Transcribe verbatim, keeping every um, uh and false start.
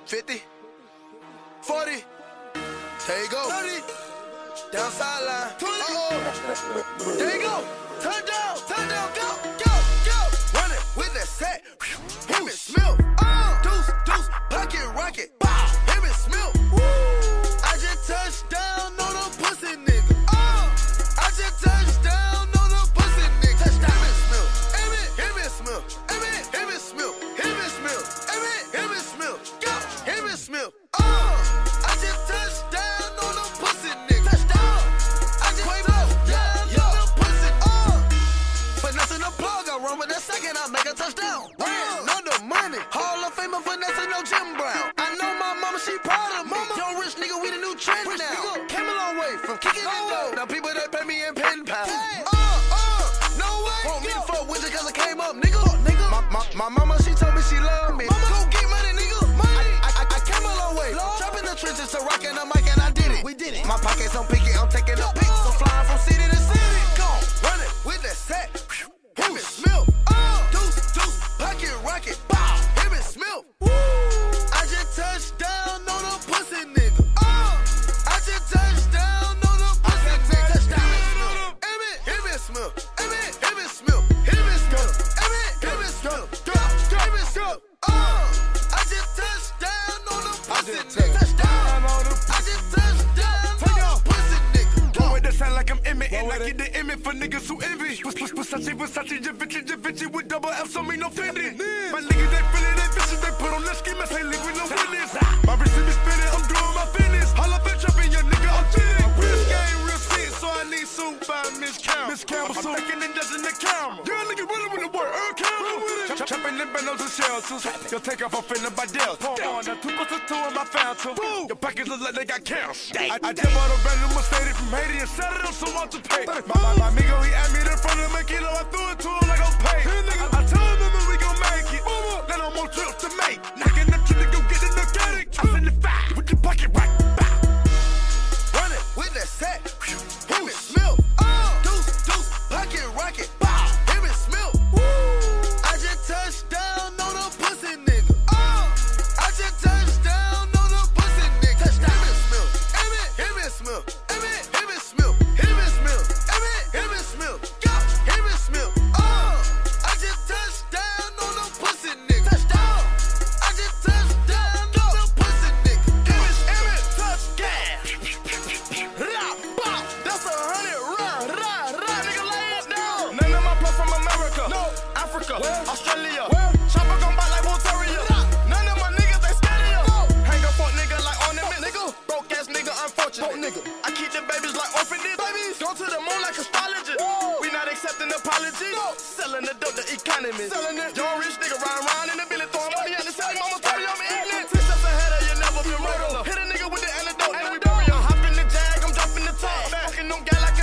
fifty, forty, there you go. thirty, down sideline. Uh-oh. There you go. Turn down, turn down, go, go, go. Run it with that set. Him and Smith. Uh, deuce, deuce, pocket rocket. Bow. Him and Smith. Woo. I just touched down on a pussy nigga. Uh, I just touched down on a pussy nigga. Touchdown. Him and Smith. Him and Smith. Him and Him and Smith. Him and Smith. Him and Him and Smith. Go. Him and Smith. Uh, I just touched down on a pussy nigga. Touchdown. I just touched down yeah. on a pussy. Uh, finessing the plug. I run with that second. I make a touchdown. Ran on the money. Hall of Famer finessing no Jim Brown. I know my mama, she proud of me. Mama. Young rich nigga, we the new trend rich now. Nigga. Came a long way from kicking no it down. Now people that pay me in pen pals. Hey. Uh, uh, no way. Want me to fuck with you cause I came up, nigga. Oh, nigga. My, my, my mama, she told me she loved me. Mama. Go get money, nigga. Money. I, I, I came a long way. Long. Dropping the trenches to rocking the mic and I did it. We did it. My pockets on picket, I'm taking the pics. So flying from city to city. Go, run it with that set. Him and Smith. Uh, deuce, deuce, pocket rocket. Bow. Him and Smith. Woo. I just touched down on a pussy nigga. Uh, I just touched down on a pussy nigga. Touchdown. Him and Him and Smith. Him and Him and Smith. Him and Smith. Him and Him and Smith. Him and Smith. Uh, I just touched down on a pussy nigga. Touchdown. I just touched down on a pussy nigga. Don't wait, that sound like I'm Emmett, and I get the Emmett for niggas who envy. Versace, Versace, Javinci, Javinci with double F, so me no Fendi. My niggas, they feel it, they vicious, they put on the scheme, I say leave with no witness. My wrist is spinning, I'm doing my fitness. Holla for trapping, your nigga, I'm fitting. Real game, real seat, so I need soup by Miss Campbell. Miss Campbell, I'm taking and judging the camera. Young nigga running with the word, Earl Campbell. Trapping them bendos and shelters. Yo, take off, I'm finna by Dells. On the two plus two in my fountain. Your pockets look like they got cancer. I, I just bought a random Mercedes from Haiti and set it up so I to pay. My, my, my amigo, he at me in front of the kilo, I threw it to him like I'm paid. I, I told him that we gon' make it. Then I'm more trips to make. Knocking up to the go get it organic. I send it five with the pocket right. Run it with that set. Him and Smith. Uh, deuce, deuce, pocket rocket. Bow. Him and Smith. Woo. I just touched down on a pussy nigga. Uh, I just touched down on a pussy nigga. Touchdown. Him and Smith. Him and Him and Smith. Him and Him and Smith. Him and Smith. Him and Him and Smith. Go. Him and Smith. Uh, I just touched down on a pussy nigga. Touchdown. I just touched down on a pussy nigga. Him and Him and touch gas. Rah, bop. That's a hundred. Rah, rah, rah. Nigga, lay it down. None of my plus from America. No. Africa. Where? Australia. Where? Chopper gon' bite like Wolteria. None of my niggas, they scared of No. Hang up on nigga like ornaments. Nigga. Broke ass nigga, unfortunate. Broke nigga. I keep the babies like orphanages. Babies. Go to the moon like astrology. Woo. We not accepting apologies. No. Selling the dope, the economy. Selling it. Young rich nigga riding around in the billy throwing money at the city. Mama story, I'm ignorant. Two steps ahead of you, never been murdered. Hit a nigga with the antidote, then we bury him. Hop in the jag, I'm dropping the top. Fucking no guy like